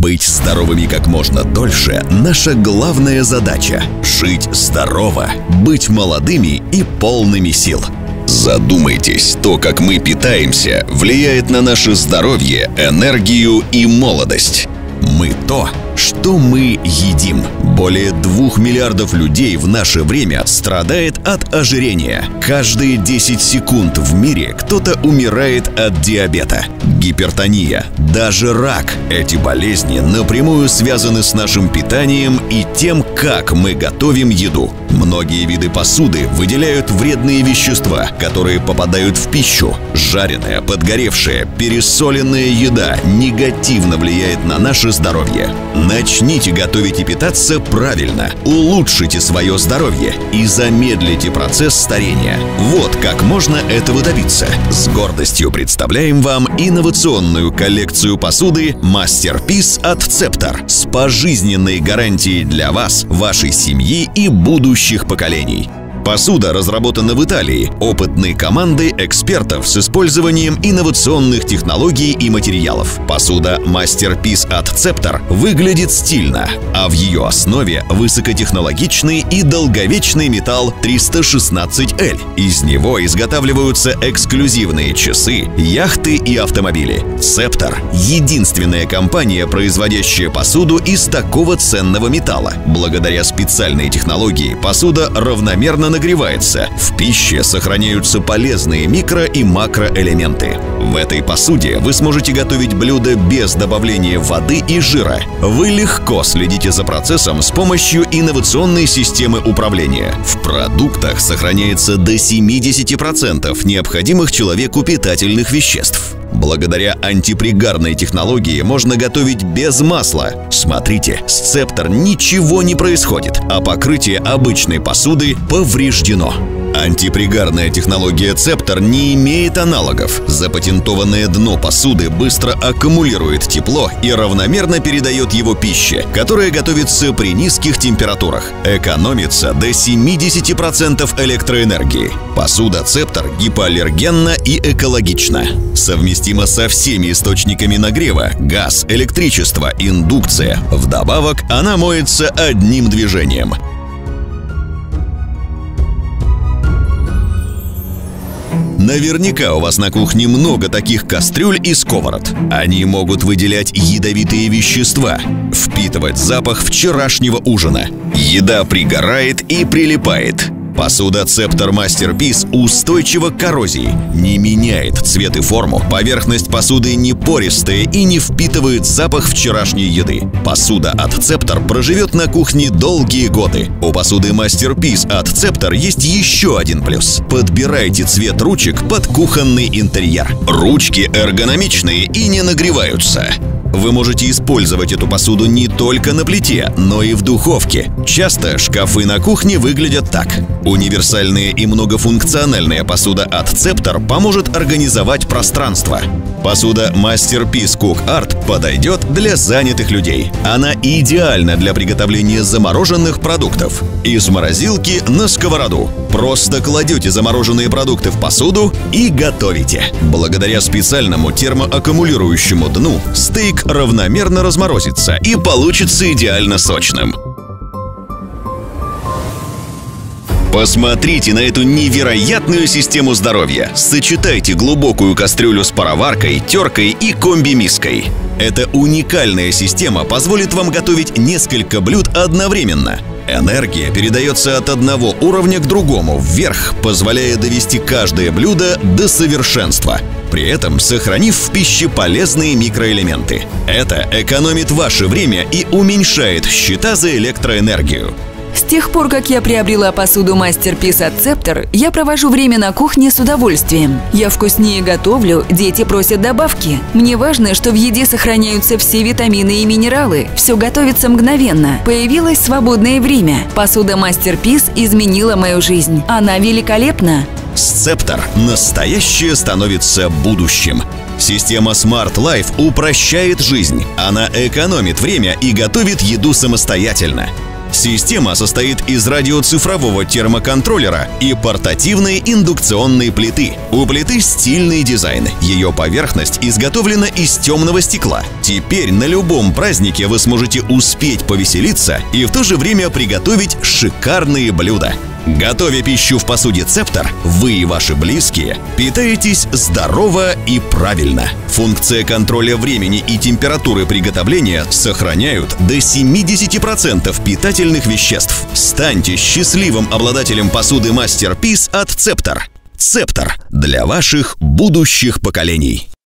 Быть здоровыми как можно дольше – наша главная задача. Жить здорово, быть молодыми и полными сил. Задумайтесь, то, как мы питаемся, влияет на наше здоровье, энергию и молодость. Мы то, что мы едим. Более 2 миллиардов людей в наше время страдает от ожирения. Каждые 10 секунд в мире кто-то умирает от диабета, гипертония, даже рак. Эти болезни напрямую связаны с нашим питанием и тем, как мы готовим еду. Многие виды посуды выделяют вредные вещества, которые попадают в пищу. Жареная, подгоревшая, пересоленная еда негативно влияет на наше здоровье. Начните готовить и питаться правильно, улучшите свое здоровье и замедлите процесс старения. Вот как можно этого добиться. С гордостью представляем вам инновационную коллекцию посуды Masterpiece от Scepter с пожизненной гарантией для вас, вашей семьи и будущих поколений. Посуда разработана в Италии опытной командой экспертов с использованием инновационных технологий и материалов. Посуда Masterpiece от Scepter выглядит стильно, а в ее основе высокотехнологичный и долговечный металл 316L. Из него изготавливаются эксклюзивные часы, яхты и автомобили. Scepter – единственная компания, производящая посуду из такого ценного металла. Благодаря специальной технологии посуда равномерно нагревается. В пище сохраняются полезные микро- и макроэлементы. В этой посуде вы сможете готовить блюда без добавления воды и жира. Вы легко следите за процессом с помощью инновационной системы управления. В продуктах сохраняется до 70% необходимых человеку питательных веществ. Благодаря антипригарной технологии можно готовить без масла. Смотрите, с Scepter ничего не происходит, а покрытие обычной посуды повреждено. Антипригарная технология Scepter не имеет аналогов. Запатентованное дно посуды быстро аккумулирует тепло и равномерно передает его пище, которая готовится при низких температурах. Экономится до 70% электроэнергии. Посуда Scepter гипоаллергенна и экологична. Совместима со всеми источниками нагрева: газ, электричество, индукция. Вдобавок, она моется одним движением. Наверняка у вас на кухне много таких кастрюль и сковород. Они могут выделять ядовитые вещества, впитывать запах вчерашнего ужина. Еда пригорает и прилипает. Посуда Scepter Masterpiece устойчива к коррозии, не меняет цвет и форму, поверхность посуды не пористая и не впитывает запах вчерашней еды. Посуда от Scepter проживет на кухне долгие годы. У посуды Masterpiece от Scepter есть еще один плюс. Подбирайте цвет ручек под кухонный интерьер. Ручки эргономичные и не нагреваются. Вы можете использовать эту посуду не только на плите, но и в духовке. Часто шкафы на кухне выглядят так. Универсальная и многофункциональная посуда от Scepter поможет организовать пространство. Посуда Masterpiece Cook Art подойдет для занятых людей. Она идеальна для приготовления замороженных продуктов. Из морозилки на сковороду. Просто кладете замороженные продукты в посуду и готовите. Благодаря специальному термоаккумулирующему дну стейк равномерно разморозится и получится идеально сочным. Посмотрите на эту невероятную систему здоровья. Сочетайте глубокую кастрюлю с пароваркой, теркой и комби-миской. Эта уникальная система позволит вам готовить несколько блюд одновременно. Энергия передается от одного уровня к другому вверх, позволяя довести каждое блюдо до совершенства, при этом сохранив в пище полезные микроэлементы. Это экономит ваше время и уменьшает счета за электроэнергию. С тех пор, как я приобрела посуду Masterpiece от Scepter, я провожу время на кухне с удовольствием. Я вкуснее готовлю, дети просят добавки. Мне важно, что в еде сохраняются все витамины и минералы. Все готовится мгновенно. Появилось свободное время. Посуда Masterpiece изменила мою жизнь. Она великолепна. Scepter настоящее становится будущим. Система Smart Life упрощает жизнь. Она экономит время и готовит еду самостоятельно. Система состоит из радиоцифрового термоконтроллера и портативной индукционной плиты. У плиты стильный дизайн. Ее поверхность изготовлена из темного стекла. Теперь на любом празднике вы сможете успеть повеселиться и в то же время приготовить шикарные блюда. Готовя пищу в посуде Септор, вы и ваши близкие питаетесь здорово и правильно. Функция контроля времени и температуры приготовления сохраняют до 70% питательных веществ. Станьте счастливым обладателем посуды Мастерпис от Септор. Септор для ваших будущих поколений.